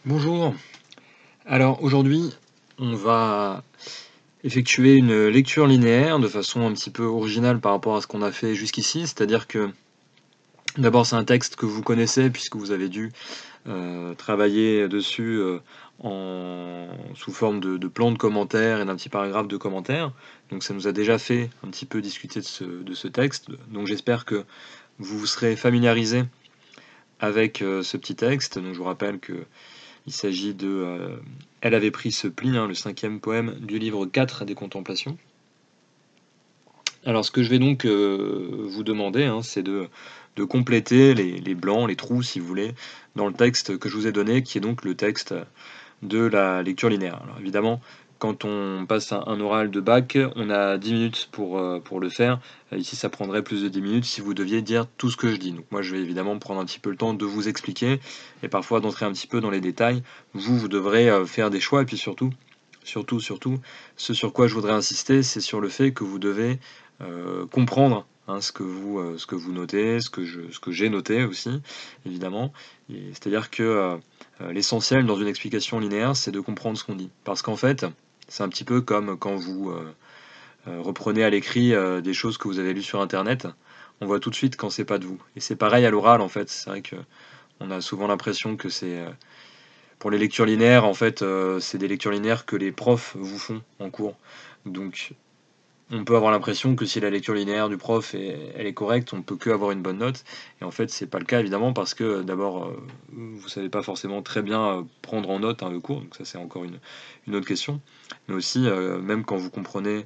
Bonjour. Alors aujourd'hui, on va effectuer une lecture linéaire de façon un petit peu originale par rapport à ce qu'on a fait jusqu'ici. C'est-à-dire que d'abord c'est un texte que vous connaissez puisque vous avez dû travailler dessus sous forme de plan de commentaires et d'un petit paragraphe de commentaires. Donc ça nous a déjà fait un petit peu discuter de ce texte. Donc j'espère que vous vous serez familiarisé avec ce petit texte. Donc je vous rappelle que il s'agit de Elle avait pris ce pli, le 5e poème du livre 4 des Contemplations. Alors ce que je vais donc vous demander, c'est de compléter les blancs, les trous si vous voulez, dans le texte que je vous ai donné, qui est donc le texte de la lecture linéaire. Alors évidemment, quand on passe un oral de bac, on a 10 minutes pour le faire. Ici, ça prendrait plus de 10 minutes si vous deviez dire tout ce que je dis. Donc moi, je vais évidemment prendre un petit peu le temps de vous expliquer et parfois d'entrer un petit peu dans les détails. Vous devrez faire des choix et puis surtout, ce sur quoi je voudrais insister, c'est sur le fait que vous devez comprendre ce que vous notez, ce que j'ai noté aussi, évidemment. C'est-à-dire que l'essentiel dans une explication linéaire, c'est de comprendre ce qu'on dit. Parce qu'en fait, c'est un petit peu comme quand vous reprenez à l'écrit des choses que vous avez lues sur Internet. On voit tout de suite quand c'est pas de vous. Et c'est pareil à l'oral, en fait. C'est vrai que on a souvent l'impression que c'est pour les lectures linéaires, en fait, c'est des lectures linéaires que les profs vous font en cours. Donc, on peut avoir l'impression que si la lecture linéaire du prof elle est correcte, on ne peut que avoir une bonne note. Et en fait, c'est pas le cas évidemment parce que d'abord, vous savez pas forcément très bien prendre en note le cours, donc ça c'est encore une autre question. Mais aussi, même quand vous comprenez,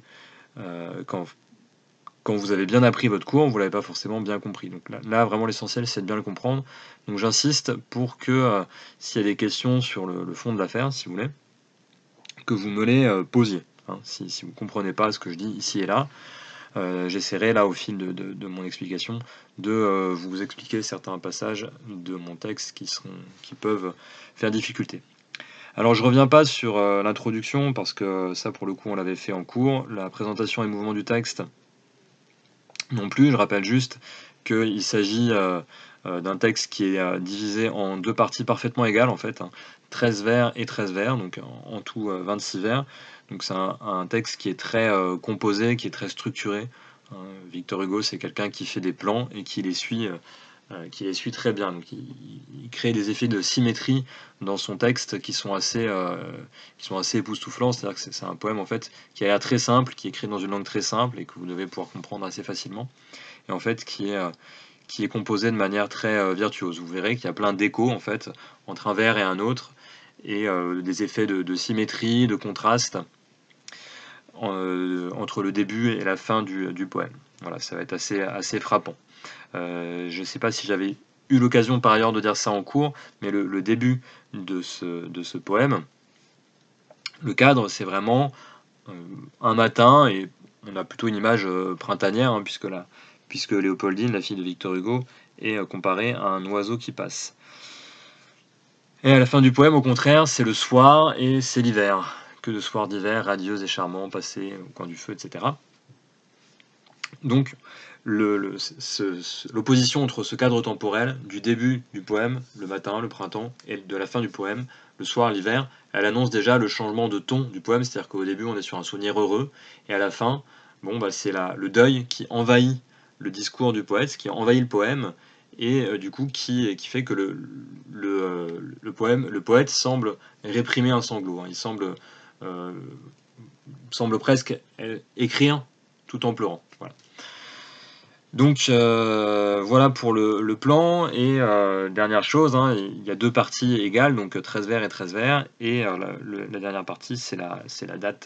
quand vous avez bien appris votre cours, vous l'avez pas forcément bien compris. Donc là vraiment l'essentiel c'est de bien le comprendre. Donc j'insiste pour que s'il y a des questions sur le fond de l'affaire, si vous voulez, que vous me les posiez. Si vous ne comprenez pas ce que je dis ici et là, j'essaierai là au fil de mon explication de vous expliquer certains passages de mon texte qui peuvent faire difficulté. Alors je reviens pas sur l'introduction parce que ça pour le coup on l'avait fait en cours, la présentation et mouvement du texte non plus, je rappelle juste qu'il s'agit d'un texte qui est divisé en deux parties parfaitement égales en fait, 13 vers et 13 vers, donc en tout 26 vers. Donc c'est un texte qui est très composé, qui est très structuré. Victor Hugo, c'est quelqu'un qui fait des plans et qui les suit très bien. Donc il crée des effets de symétrie dans son texte qui sont assez époustouflants. C'est-à-dire que c'est un poème en fait qui a l'air très simple, qui est écrit dans une langue très simple et que vous devez pouvoir comprendre assez facilement. Et en fait qui est composé de manière très virtuose. Vous verrez qu'il y a plein d'échos en fait entre un vers et un autre et des effets de symétrie, de contraste entre le début et la fin du poème. Voilà, ça va être assez frappant. Je ne sais pas si j'avais eu l'occasion par ailleurs de dire ça en cours, mais le début de ce poème, le cadre, c'est vraiment un matin, et on a plutôt une image printanière, puisque Léopoldine, la fille de Victor Hugo, est comparée à un oiseau qui passe. Et à la fin du poème, au contraire, c'est le soir et c'est l'hiver. Que de soirs d'hiver, radieux et charmants, passés au coin du feu, etc. Donc, l'opposition entre ce cadre temporel du début du poème, le matin, le printemps, et de la fin du poème, le soir, l'hiver, elle annonce déjà le changement de ton du poème, c'est-à-dire qu'au début on est sur un souvenir heureux, et à la fin, c'est le deuil qui envahit le discours du poète, qui envahit le poème, et du coup qui fait que le poète semble réprimer un sanglot. Il euh, semble presque écrire tout en pleurant. Voilà. Donc voilà pour le plan. Et dernière chose, il y a deux parties égales, donc 13 vers et 13 vers. Et la dernière partie, c'est la date,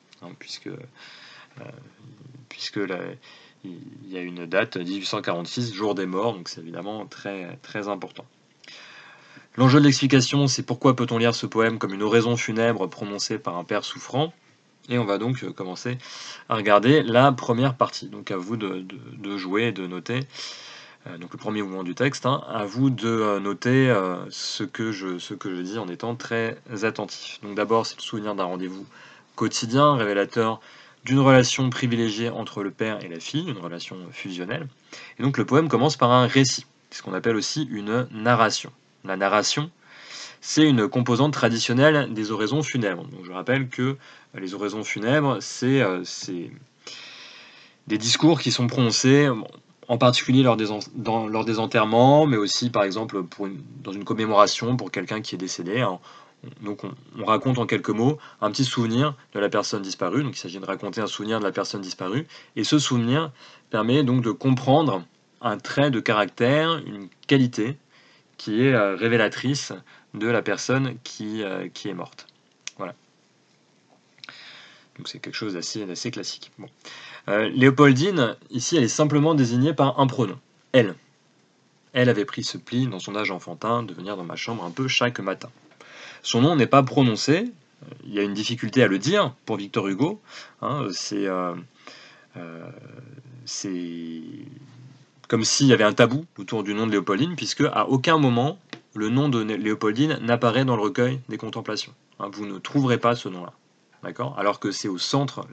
puisque il y a une date, 1846, jour des morts, donc c'est évidemment très, très important. L'enjeu de l'explication, c'est pourquoi peut-on lire ce poème comme une oraison funèbre prononcée par un père souffrant. Et on va donc commencer à regarder la première partie. Donc à vous de jouer et de noter. Donc le premier mouvement du texte, à vous de noter ce que je dis en étant très attentif. Donc d'abord, c'est le souvenir d'un rendez-vous quotidien, révélateur d'une relation privilégiée entre le père et la fille, une relation fusionnelle. Et donc le poème commence par un récit, ce qu'on appelle aussi une narration. La narration, c'est une composante traditionnelle des oraisons funèbres. Donc, je rappelle que les oraisons funèbres, c'est des discours qui sont prononcés, en particulier lors des enterrements, mais aussi par exemple dans une commémoration pour quelqu'un qui est décédé. Hein. Donc on raconte en quelques mots un petit souvenir de la personne disparue, donc il s'agit de raconter un souvenir de la personne disparue, et ce souvenir permet donc de comprendre un trait de caractère, une qualité qui est révélatrice de la personne qui est morte. Voilà. Donc c'est quelque chose d'assez classique. Bon. Léopoldine, ici, elle est simplement désignée par un pronom, elle. Elle avait pris ce pli dans son âge enfantin de venir dans ma chambre un peu chaque matin. Son nom n'est pas prononcé, il y a une difficulté à le dire pour Victor Hugo. Hein, c'est comme s'il y avait un tabou autour du nom de Léopoldine, puisque à aucun moment le nom de Léopoldine n'apparaît dans le recueil des Contemplations. Hein, vous ne trouverez pas ce nom-là, d'accord ? Alors que c'est au centre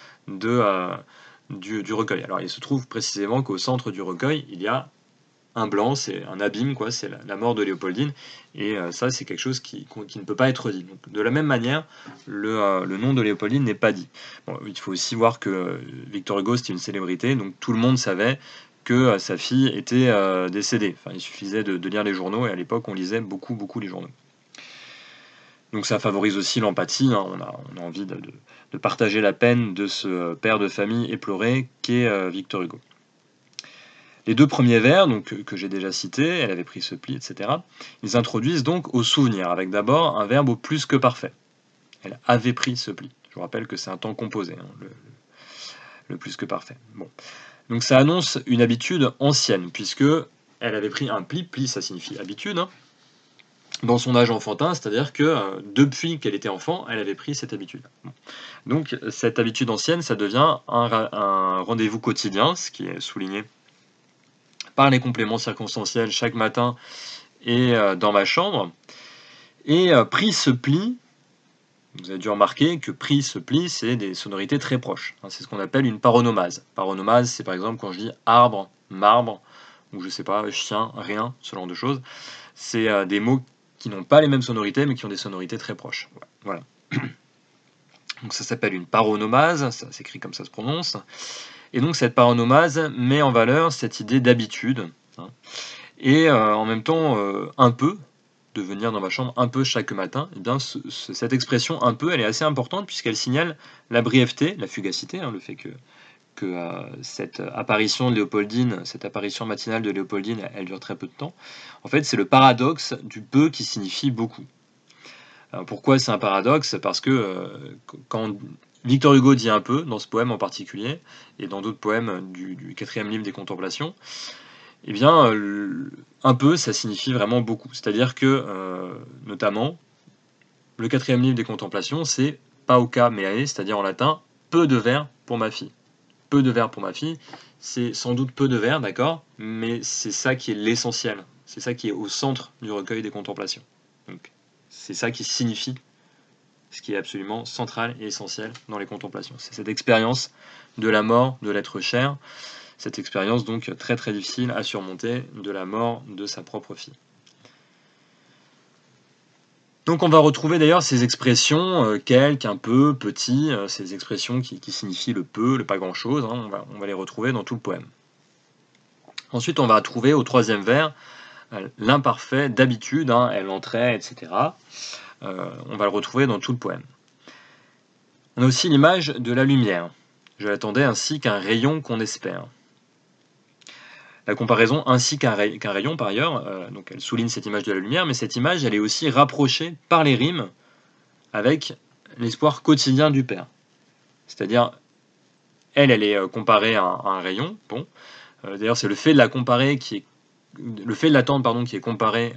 du recueil. Alors il se trouve précisément qu'au centre du recueil, il y a un blanc, c'est un abîme, quoi, c'est la mort de Léopoldine, et ça c'est quelque chose qui ne peut pas être dit. Donc, de la même manière, le nom de Léopoldine n'est pas dit. Bon, il faut aussi voir que Victor Hugo c'était une célébrité, donc tout le monde savait que sa fille était décédée. Enfin, il suffisait de lire les journaux, et à l'époque on lisait beaucoup les journaux. Donc ça favorise aussi l'empathie, hein. On a envie de partager la peine de ce père de famille éploré qu'est Victor Hugo. Les deux premiers vers, donc, que j'ai déjà cités, elle avait pris ce pli, etc., ils introduisent donc au souvenir, avec d'abord un verbe au plus que parfait. Elle avait pris ce pli. Je vous rappelle que c'est un temps composé, hein, le plus que parfait. Bon. Donc ça annonce une habitude ancienne, puisque elle avait pris un pli, pli ça signifie habitude, hein, dans son âge enfantin, c'est-à-dire que depuis qu'elle était enfant, elle avait pris cette habitude. Bon. Donc cette habitude ancienne, ça devient un rendez-vous quotidien, ce qui est souligné par les compléments circonstanciels chaque matin et dans ma chambre. Et pris ce pli, vous avez dû remarquer que pris ce pli, c'est des sonorités très proches. Hein, c'est ce qu'on appelle une paronomase. Paronomase, c'est par exemple quand je dis arbre, marbre, ou je sais pas, chien, rien, ce genre de choses. C'est des mots qui n'ont pas les mêmes sonorités, mais qui ont des sonorités très proches. Voilà. Donc ça s'appelle une paronomase, ça s'écrit comme ça se prononce. Et donc cette paronomase met en valeur cette idée d'habitude, hein, et en même temps un peu, de venir dans ma chambre un peu chaque matin, et bien cette expression un peu, elle est assez importante puisqu'elle signale la brièveté, la fugacité, hein, le fait que cette apparition de Léopoldine, cette apparition matinale de Léopoldine, elle dure très peu de temps. En fait, c'est le paradoxe du peu qui signifie beaucoup. Alors, pourquoi c'est un paradoxe ? Parce que quand Victor Hugo dit un peu, dans ce poème en particulier, et dans d'autres poèmes du 4e livre des Contemplations, eh bien, un peu, ça signifie vraiment beaucoup. C'est-à-dire que, notamment, le 4e livre des Contemplations, c'est pauca meae, c'est-à-dire en latin, peu de vers pour ma fille. Peu de vers pour ma fille, c'est sans doute peu de vers, d'accord, mais c'est ça qui est l'essentiel. C'est ça qui est au centre du recueil des Contemplations. Donc, c'est ça qui signifie ce qui est absolument central et essentiel dans les Contemplations. C'est cette expérience de la mort de l'être cher, cette expérience donc très très difficile à surmonter de la mort de sa propre fille. Donc on va retrouver d'ailleurs ces expressions, quelque, un peu, petit, ces expressions qui signifient le peu, le pas grand-chose, hein, on va les retrouver dans tout le poème. Ensuite on va trouver au 3e vers l'imparfait d'habitude, hein, elle entrait, etc. On va le retrouver dans tout le poème. On a aussi l'image de la lumière. Je l'attendais ainsi qu'un rayon qu'on espère. La comparaison ainsi qu'un rayon, par ailleurs, donc elle souligne cette image de la lumière, mais cette image, elle est aussi rapprochée par les rimes avec l'espoir quotidien du Père. C'est-à-dire, elle est comparée à un rayon. Bon, d'ailleurs, c'est le fait de la comparer le fait de l'attendre, pardon, qui est comparé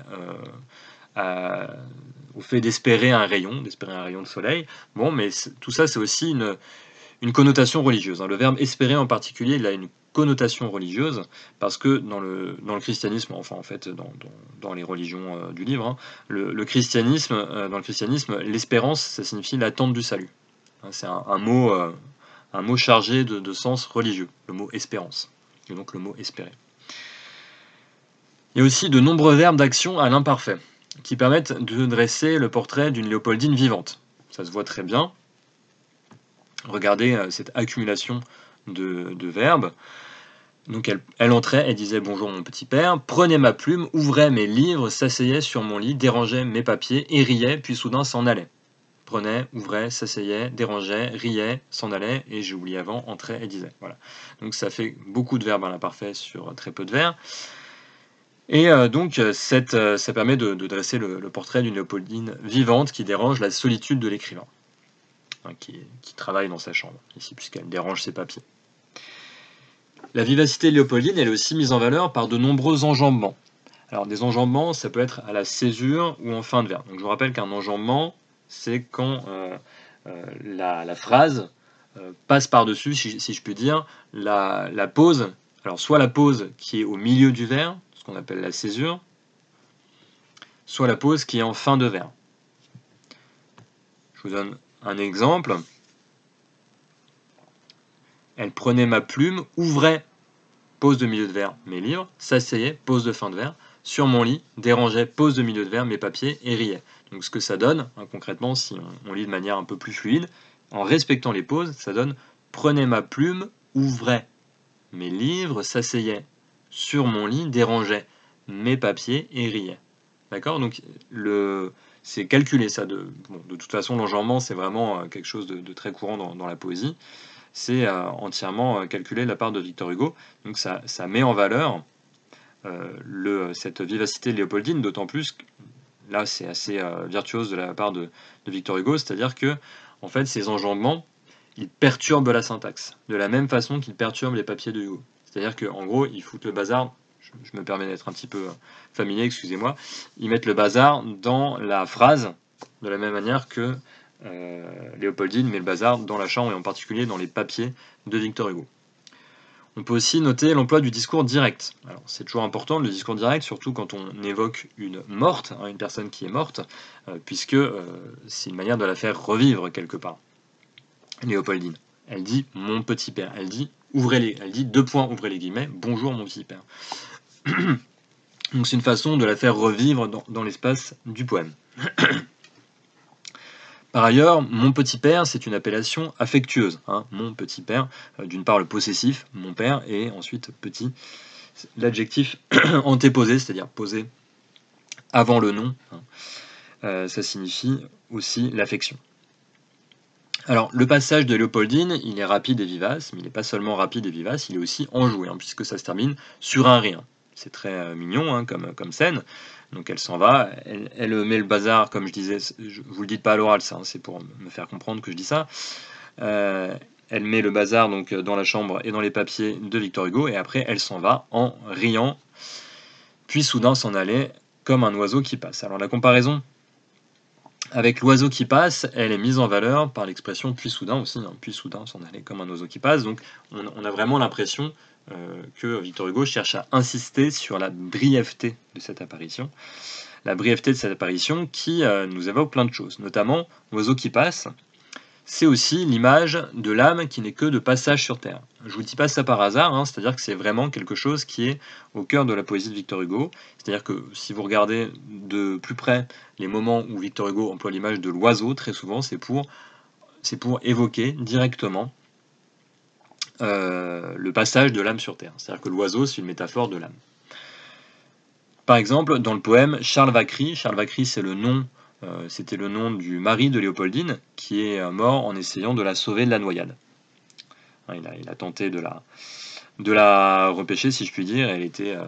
au fait d'espérer un rayon de soleil. Bon, mais tout ça, c'est aussi une connotation religieuse. Hein. Le verbe espérer en particulier, il a une connotation religieuse, parce que dans le christianisme, enfin en fait dans les religions du livre, hein, dans le christianisme, l'espérance, ça signifie l'attente du salut. Hein, c'est un mot chargé de sens religieux, le mot espérance, et donc le mot espérer. Il y a aussi de nombreux verbes d'action à l'imparfait. qui permettent de dresser le portrait d'une Léopoldine vivante. Ça se voit très bien. Regardez cette accumulation de verbes. Donc elle entrait, elle disait « Bonjour mon petit père », prenait ma plume, ouvrait mes livres, s'asseyait sur mon lit, dérangeait mes papiers et riait, puis soudain s'en allait. Prenait, ouvrait, s'asseyait, dérangeait, riait, s'en allait, et j'ai oublié avant, entrait et disait. Voilà. Donc ça fait beaucoup de verbes à l'imparfait sur très peu de vers. Et donc ça permet de dresser le portrait d'une Léopoldine vivante qui dérange la solitude de l'écrivain, hein, qui travaille dans sa chambre, ici, puisqu'elle dérange ses papiers. La vivacité léopoldine, elle est aussi mise en valeur par de nombreux enjambements. Alors des enjambements, ça peut être à la césure ou en fin de vers. Donc je vous rappelle qu'un enjambement, c'est quand la phrase passe par-dessus, si je puis dire, la pause. Alors soit la pause qui est au milieu du vers, ce qu'on appelle la césure, soit la pause qui est en fin de vers. Je vous donne un exemple. Elle prenait ma plume, ouvrait, pause de milieu de vers, mes livres, s'asseyait, pause de fin de vers, sur mon lit, dérangeait, pause de milieu de vers, mes papiers, et riait. Donc ce que ça donne, hein, concrètement, si on lit de manière un peu plus fluide, en respectant les pauses, ça donne « prenait ma plume, ouvrait mes livres, s'asseyait sur mon lit, dérangeait mes papiers, et riait ». D'accord? Donc c'est calculé ça. De toute façon, l'enjambement, c'est vraiment quelque chose de très courant dans la poésie. C'est entièrement calculé de la part de Victor Hugo. Donc ça met en valeur cette vivacité léopoldine, d'autant plus que là c'est assez virtuose de la part de Victor Hugo, c'est-à-dire que en fait ces enjambements, ils perturbent la syntaxe, de la même façon qu'ils perturbent les papiers de Hugo. C'est-à-dire qu'en gros, ils foutent le bazar, je me permets d'être un petit peu familier, excusez-moi, ils mettent le bazar dans la phrase, de la même manière que Léopoldine met le bazar dans la chambre et en particulier dans les papiers de Victor Hugo. On peut aussi noter l'emploi du discours direct. Alors c'est toujours important le discours direct, surtout quand on évoque une morte, hein, une personne qui est morte, puisque c'est une manière de la faire revivre quelque part. Léopoldine, elle dit mon petit père, elle dit deux points, ouvrez les guillemets, bonjour mon petit père. Donc c'est une façon de la faire revivre dans l'espace du poème. Par ailleurs, mon petit père, c'est une appellation affectueuse. Hein, mon petit père, d'une part le possessif, mon père, et ensuite petit, l'adjectif antéposé, c'est-à-dire posé avant le nom. Hein, ça signifie aussi l'affection. Alors, le passage de Léopoldine, il est rapide et vivace, mais il n'est pas seulement rapide et vivace, il est aussi enjoué, hein, puisque ça se termine sur un rien. C'est très mignon hein, comme scène. Donc elle s'en va, elle met le bazar, comme je disais, je vous le dis pas à l'oral, ça, hein, c'est pour me faire comprendre que je dis ça. Elle met le bazar donc dans la chambre et dans les papiers de Victor Hugo, et après elle s'en va en riant, puis soudain s'en allait comme un oiseau qui passe. Alors la comparaison avec l'oiseau qui passe, elle est mise en valeur par l'expression puis soudain aussi, hein, puis soudain s'en allait comme un oiseau qui passe, donc on a vraiment l'impression que Victor Hugo cherche à insister sur la brièveté de cette apparition. La brièveté de cette apparition qui nous évoque plein de choses, notamment l'oiseau qui passe, c'est aussi l'image de l'âme qui n'est que de passage sur Terre. Je ne vous dis pas ça par hasard, hein, c'est-à-dire que c'est vraiment quelque chose qui est au cœur de la poésie de Victor Hugo, c'est-à-dire que si vous regardez de plus près les moments où Victor Hugo emploie l'image de l'oiseau, très souvent c'est pour évoquer directement le passage de l'âme sur Terre. C'est-à-dire que l'oiseau, c'est une métaphore de l'âme. Par exemple, dans le poème Charles Vacry, c'est le nom, c'était le nom du mari de Léopoldine, qui est mort en essayant de la sauver de la noyade. Il a tenté de la repêcher, si je puis dire, et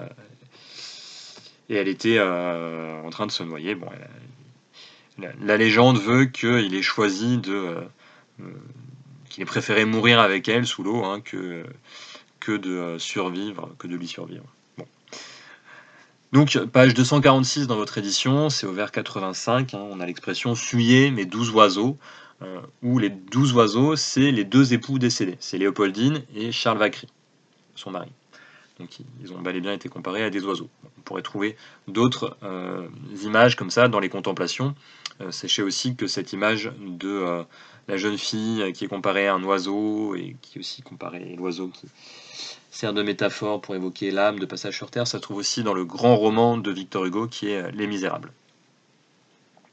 elle était en train de se noyer. Bon, la légende veut qu'il ait choisi qu'il ait préféré mourir avec elle sous l'eau hein, que de survivre, que de lui survivre. Bon. Donc, page 246 dans votre édition, c'est au vers 85, hein, on a l'expression « fuyez mes 12 oiseaux », où les 12 oiseaux, c'est les deux époux décédés, c'est Léopoldine et Charles Vacry, son mari. Donc ils ont bel et bien été comparés à des oiseaux. On pourrait trouver d'autres images comme ça dans les contemplations. Sachez aussi que cette image de la jeune fille qui est comparée à un oiseau et qui est aussi comparée à l'oiseau qui sert de métaphore pour évoquer l'âme de passage sur Terre, ça se trouve aussi dans le grand roman de Victor Hugo qui est Les Misérables.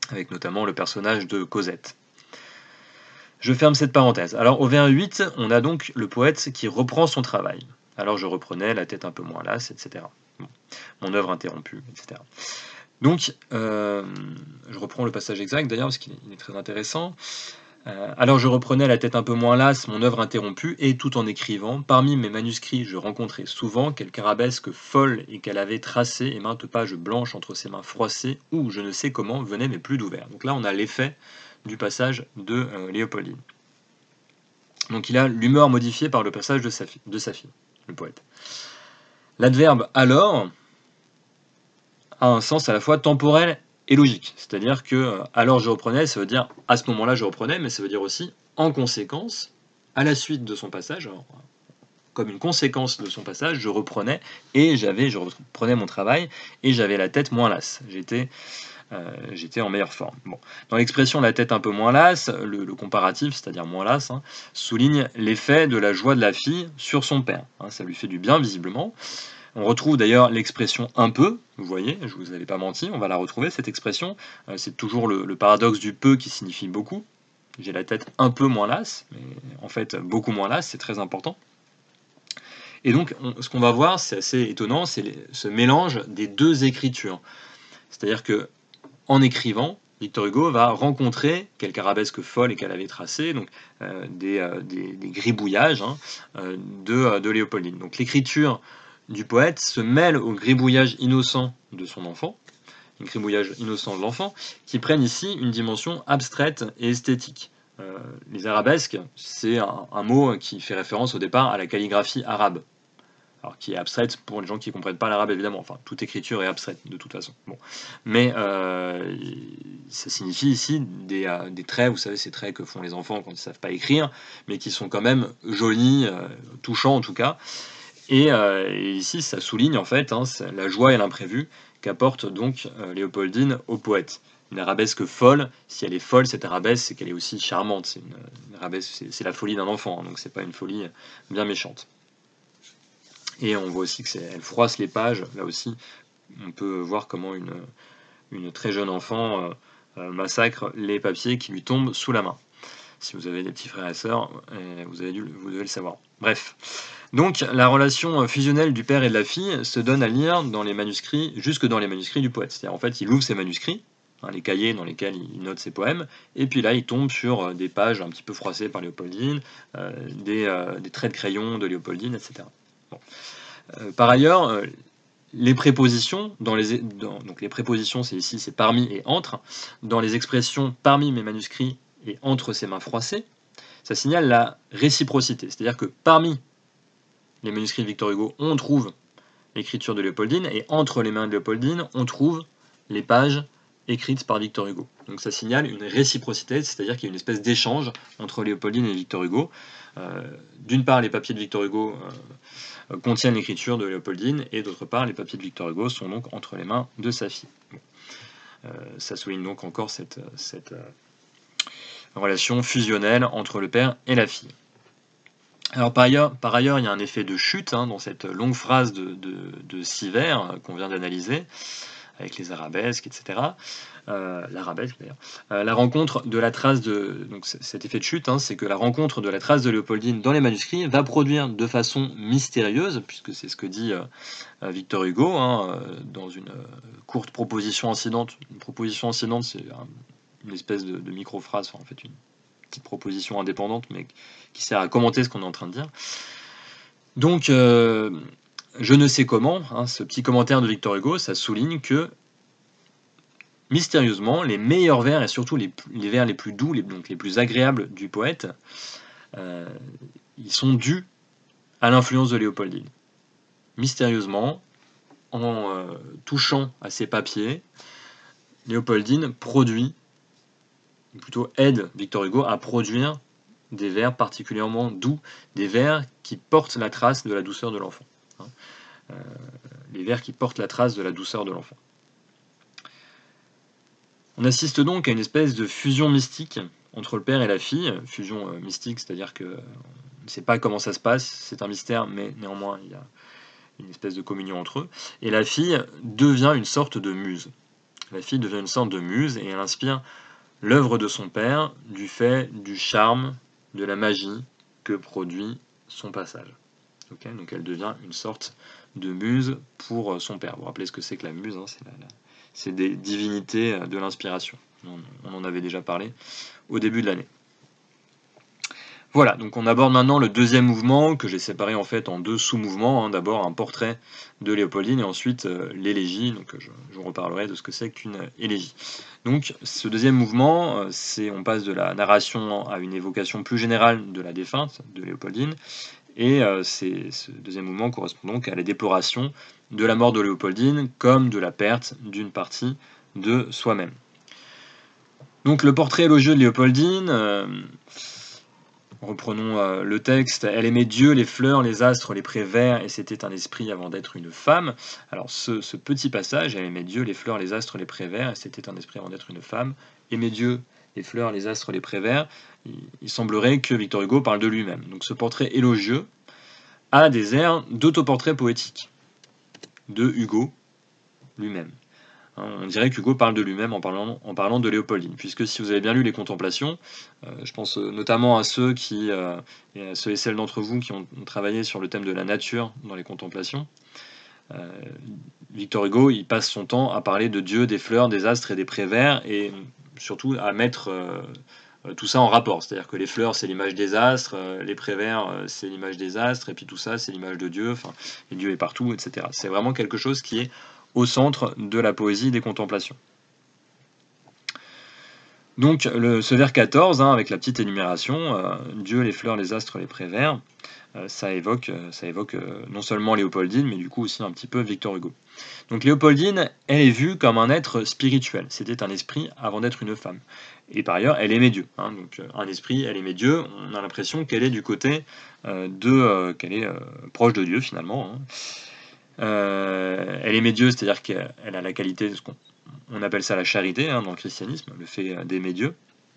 avec notamment le personnage de Cosette. Je ferme cette parenthèse. Alors au vers 8, on a donc le poète qui reprend son travail. Alors je reprenais la tête un peu moins lasse, etc. Bon. Mon œuvre interrompue, etc. Donc, je reprends le passage exact d'ailleurs, parce qu'il est très intéressant. Alors je reprenais la tête un peu moins lasse, mon œuvre interrompue, et tout en écrivant, parmi mes manuscrits, je rencontrais souvent quelque arabesque folle et qu'elle avait tracée, et maintes pages blanches entre ses mains froissées, où, je ne sais comment, venaient mes plus doux vers. Donc là, on a l'effet du passage de Léopoldine. Donc il a l'humeur modifiée par le passage de sa fille, le poète. L'adverbe « alors » a un sens à la fois temporel et logique. C'est-à-dire que alors je reprenais, ça veut dire à ce moment-là je reprenais, mais ça veut dire aussi en conséquence, à la suite de son passage, alors, comme une conséquence de son passage, je reprenais et je reprenais mon travail et j'avais la tête moins lasse. J'étais en meilleure forme. Bon. Dans l'expression la tête un peu moins lasse, le comparatif, c'est-à-dire moins lasse, hein, souligne l'effet de la joie de la fille sur son père. Hein, ça lui fait du bien visiblement. On retrouve d'ailleurs l'expression un peu, vous voyez, je vous avais pas menti, on va la retrouver cette expression. C'est toujours le paradoxe du peu qui signifie beaucoup. J'ai la tête un peu moins lasse, mais en fait beaucoup moins lasse, c'est très important. Et donc ce qu'on va voir, c'est assez étonnant, c'est ce mélange des deux écritures. C'est-à-dire que en écrivant, Victor Hugo va rencontrer quelque arabesque folle et qu'elle avait tracée, donc des gribouillages hein, de Léopoldine. Donc l'écriture du poète se mêle au gribouillage innocent de son enfant, un gribouillage innocent de l'enfant, qui prennent ici une dimension abstraite et esthétique. Les arabesques, c'est un mot qui fait référence au départ à la calligraphie arabe. Alors, qui est abstraite pour les gens qui ne comprennent pas l'arabe, évidemment. Enfin, toute écriture est abstraite, de toute façon. Bon. Mais ça signifie ici des traits, vous savez, ces traits que font les enfants quand ils ne savent pas écrire, mais qui sont quand même jolis, touchants en tout cas. Et ici, ça souligne en fait hein, la joie et l'imprévu qu'apporte donc Léopoldine au poète. Une arabesque folle, si elle est folle, cette arabesque, c'est qu'elle est aussi charmante. C'est une arabesque, c'est la folie d'un enfant, hein, donc c'est pas une folie bien méchante. Et on voit aussi qu'elle froisse les pages. Là aussi, on peut voir comment une très jeune enfant massacre les papiers qui lui tombent sous la main. Si vous avez des petits frères et sœurs, vous devez le savoir. Bref. Donc, la relation fusionnelle du père et de la fille se donne à lire dans les manuscrits, jusque dans les manuscrits du poète. C'est-à-dire, en fait, il ouvre ses manuscrits, hein, les cahiers dans lesquels il note ses poèmes, et puis là, il tombe sur des pages un petit peu froissées par Léopoldine, des traits de crayon de Léopoldine, etc. Bon. Par ailleurs, les prépositions, donc les prépositions, c'est ici, c'est parmi et entre. Dans les expressions parmi mes manuscrits et entre ses mains froissées, ça signale la réciprocité. C'est-à-dire que parmi les manuscrits de Victor Hugo, on trouve l'écriture de Léopoldine, et entre les mains de Léopoldine, on trouve les pages écrites par Victor Hugo. Donc ça signale une réciprocité, c'est-à-dire qu'il y a une espèce d'échange entre Léopoldine et Victor Hugo. D'une part, les papiers de Victor Hugo contiennent l'écriture de Léopoldine, et d'autre part, les papiers de Victor Hugo sont donc entre les mains de sa fille. Bon. Ça souligne donc encore cette relation fusionnelle entre le père et la fille. Alors par ailleurs, il y a un effet de chute hein, dans cette longue phrase de 6 vers qu'on vient d'analyser, avec les arabesques, etc. L'arabesque d'ailleurs. La rencontre de la trace de... Donc cet effet de chute, hein, c'est que la rencontre de la trace de Léopoldine dans les manuscrits va produire de façon mystérieuse, puisque c'est ce que dit Victor Hugo, hein, dans une courte proposition incidente. Une proposition incidente, c'est une espèce de micro-phrase, enfin, en fait une petite proposition indépendante, mais qui sert à commenter ce qu'on est en train de dire. Donc, je ne sais comment, hein, ce petit commentaire de Victor Hugo, ça souligne que, mystérieusement, les meilleurs vers, et surtout les vers les plus doux, donc les plus agréables du poète, ils sont dus à l'influence de Léopoldine. Mystérieusement, en touchant à ses papiers, Léopoldine produit, ou plutôt aide Victor Hugo à produire des vers particulièrement doux, des vers qui portent la trace de la douceur de l'enfant. Les vers qui portent la trace de la douceur de l'enfant. On assiste donc à une espèce de fusion mystique entre le père et la fille. Fusion mystique, c'est-à-dire qu'on ne sait pas comment ça se passe, c'est un mystère, mais néanmoins il y a une espèce de communion entre eux. Et la fille devient une sorte de muse. la fille devient une sorte de muse et elle inspire l'œuvre de son père du fait du charme, de la magie que produit son passage. Okay, donc elle devient une sorte de muse pour son père. Vous vous rappelez ce que c'est que la muse, hein, c'est des divinités de l'inspiration. On en avait déjà parlé au début de l'année. Voilà, donc on aborde maintenant le deuxième mouvement que j'ai séparé en fait en deux sous-mouvements. Hein. D'abord un portrait de Léopoldine et ensuite l'élégie. Donc je vous reparlerai de ce que c'est qu'une élégie. Donc ce deuxième mouvement, on passe de la narration à une évocation plus générale de la défunte de Léopoldine. Et ce deuxième mouvement correspond donc à la déploration de la mort de Léopoldine comme de la perte d'une partie de soi-même. Donc le portrait élogieux de Léopoldine, reprenons le texte. Elle aimait Dieu, les fleurs, les astres, les prés verts, et c'était un esprit avant d'être une femme. Alors ce petit passage, elle aimait Dieu, les fleurs, les astres, les prés verts, et c'était un esprit avant d'être une femme. Aimait Dieu, les fleurs, les astres, les prés verts. Il semblerait que Victor Hugo parle de lui-même. Donc ce portrait élogieux a des airs d'autoportrait poétique de Hugo lui-même. On dirait qu'Hugo parle de lui-même en parlant de Léopoldine, puisque si vous avez bien lu les Contemplations, je pense notamment à ceux et celles d'entre vous qui ont travaillé sur le thème de la nature dans les Contemplations, Victor Hugo, il passe son temps à parler de Dieu, des fleurs, des astres et des prés verts, et surtout à mettre tout ça en rapport. C'est-à-dire que les fleurs, c'est l'image des astres, les prés verts, c'est l'image des astres, et puis tout ça, c'est l'image de Dieu, et Dieu est partout, etc. C'est vraiment quelque chose qui est au centre de la poésie des contemplations. Donc ce vers 14, hein, avec la petite énumération, Dieu, les fleurs, les astres, les prés verts, ça évoque non seulement Léopoldine, mais du coup aussi un petit peu Victor Hugo. Donc Léopoldine, elle est vue comme un être spirituel. C'était un esprit avant d'être une femme. Et par ailleurs, elle aimait Dieu. Hein, donc un esprit, elle aimait Dieu. On a l'impression qu'elle est du côté qu'elle est proche de Dieu finalement. Hein. Elle aimait Dieu, c'est-à-dire qu'elle a la qualité de ce qu'on appelle ça la charité hein, dans le christianisme, le fait d'aimer Dieu.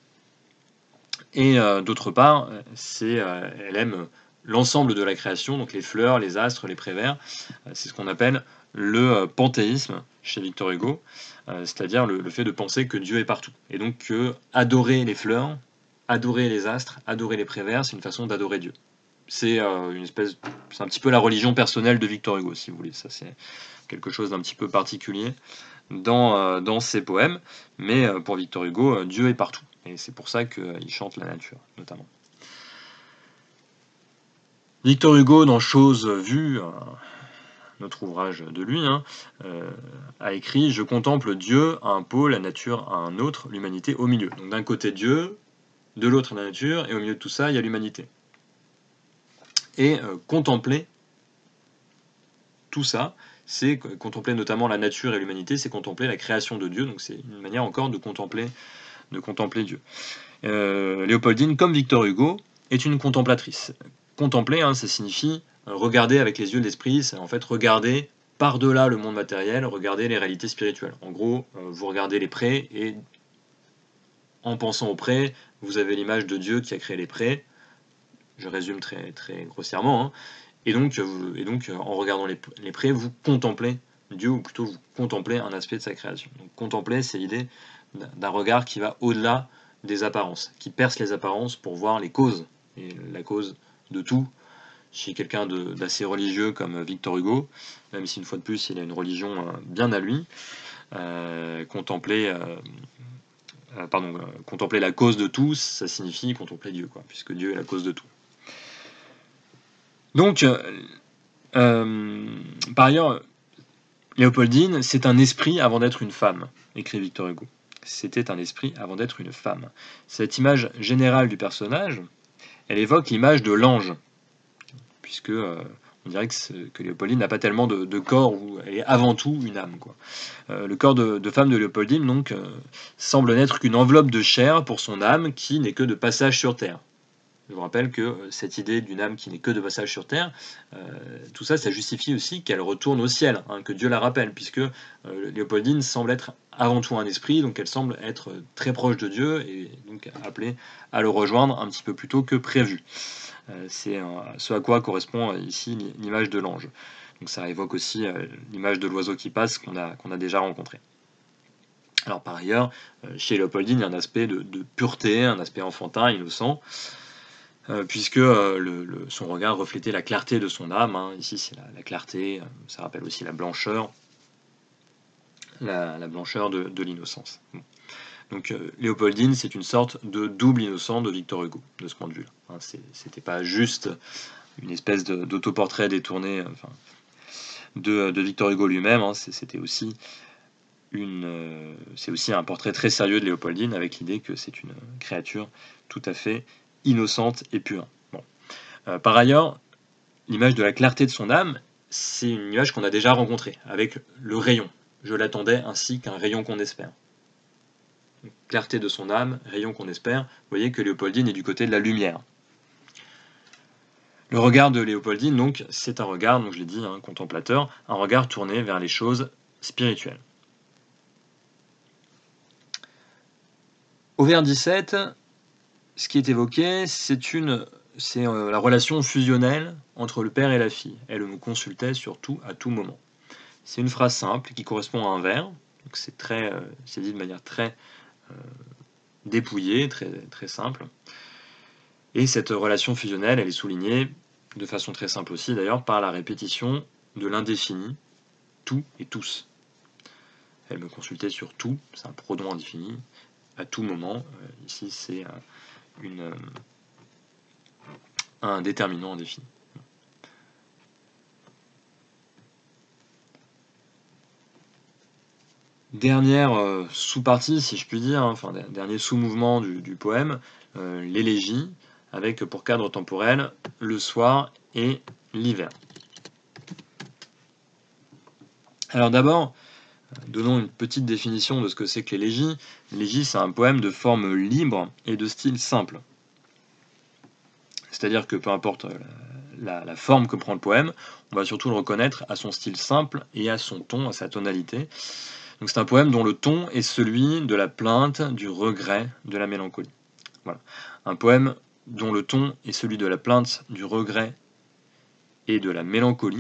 Et d'autre part, elle aime l'ensemble de la création, donc les fleurs, les astres, les prés verts. C'est ce qu'on appelle le panthéisme chez Victor Hugo, c'est-à-dire le fait de penser que Dieu est partout. Et donc que adorer les fleurs, adorer les astres, adorer les prés verts, c'est une façon d'adorer Dieu. C'est c'est un petit peu la religion personnelle de Victor Hugo, si vous voulez. Ça, c'est quelque chose d'un petit peu particulier dans ses poèmes. Mais pour Victor Hugo, Dieu est partout. Et c'est pour ça qu'il chante la nature, notamment. Victor Hugo, dans Choses vues, notre ouvrage de lui, hein, a écrit « Je contemple Dieu à un pôle, la nature à un autre, l'humanité au milieu ». Donc d'un côté Dieu, de l'autre la nature, et au milieu de tout ça, il y a l'humanité. Et contempler tout ça, c'est contempler notamment la nature et l'humanité, c'est contempler la création de Dieu, donc c'est une manière encore de contempler Dieu. Léopoldine, comme Victor Hugo, est une contemplatrice. Contempler, hein, ça signifie regarder avec les yeux de l'esprit, c'est en fait regarder par-delà le monde matériel, regarder les réalités spirituelles. En gros, vous regardez les prés et en pensant aux prés, vous avez l'image de Dieu qui a créé les prés. Je résume très, très grossièrement. Hein. Et donc, en regardant les prés, vous contemplez Dieu, ou plutôt vous contemplez un aspect de sa création. Donc, contempler, c'est l'idée d'un regard qui va au-delà des apparences, qui perce les apparences pour voir les causes, et la cause de tout. Chez quelqu'un d'assez religieux comme Victor Hugo, même si une fois de plus il a une religion bien à lui, contempler la cause de tout, ça signifie contempler Dieu, quoi, puisque Dieu est la cause de tout. Donc, par ailleurs, Léopoldine, c'est un esprit avant d'être une femme, écrit Victor Hugo. C'était un esprit avant d'être une femme. Cette image générale du personnage, elle évoque l'image de l'ange, puisque on dirait que Léopoldine n'a pas tellement de corps, où elle est avant tout une âme. Quoi. Le corps de femme de Léopoldine donc, semble n'être qu'une enveloppe de chair pour son âme qui n'est que de passage sur terre. Je vous rappelle que cette idée d'une âme qui n'est que de passage sur terre, tout ça, ça justifie aussi qu'elle retourne au ciel, hein, que Dieu la rappelle, puisque Léopoldine semble être avant tout un esprit, donc elle semble être très proche de Dieu, et donc appelée à le rejoindre un petit peu plus tôt que prévu. C'est ce à quoi correspond ici l'image de l'ange. Donc ça évoque aussi l'image de l'oiseau qui passe qu'on a déjà rencontré. Alors par ailleurs, chez Léopoldine, il y a un aspect de pureté, un aspect enfantin, innocent, puisque son regard reflétait la clarté de son âme. Hein. Ici, c'est la clarté, ça rappelle aussi la blancheur, la blancheur de l'innocence. Bon. Donc Léopoldine, c'est une sorte de double innocent de Victor Hugo, de ce point de vue-là. Hein, c'était pas juste une espèce d'autoportrait détourné de Victor Hugo lui-même, hein, c'est aussi un portrait très sérieux de Léopoldine, avec l'idée que c'est une créature tout à fait innocente et pure. Bon. Par ailleurs, l'image de la clarté de son âme, c'est une image qu'on a déjà rencontrée, avec le rayon. Je l'attendais ainsi qu'un rayon qu'on espère. Clarté de son âme, rayon qu'on espère. Vous voyez que Léopoldine est du côté de la lumière. Le regard de Léopoldine, donc, c'est un regard, donc je l'ai dit, hein, contemplateur, un regard tourné vers les choses spirituelles. Au vers 17, ce qui est évoqué, c'est la relation fusionnelle entre le père et la fille. Elle me consultait sur tout, à tout moment. C'est une phrase simple qui correspond à un vers, donc c'est dit de manière très dépouillée, très, très simple. Et cette relation fusionnelle, elle est soulignée de façon très simple aussi d'ailleurs par la répétition de l'indéfini, tout et tous. Elle me consultait sur tout, c'est un pronom indéfini, à tout moment. Ici, c'est un déterminant indéfini. Dernière sous-partie, si je puis dire, hein, enfin dernier sous-mouvement du poème, l'élégie, avec pour cadre temporel le soir et l'hiver. Alors d'abord, donnons une petite définition de ce que c'est que l'élégie. L'élégie, c'est un poème de forme libre et de style simple. C'est-à-dire que peu importe la forme que prend le poème, on va surtout le reconnaître à son style simple et à son ton, à sa tonalité. Donc c'est un poème dont le ton est celui de la plainte, du regret, de la mélancolie. Voilà. Un poème dont le ton est celui de la plainte, du regret et de la mélancolie,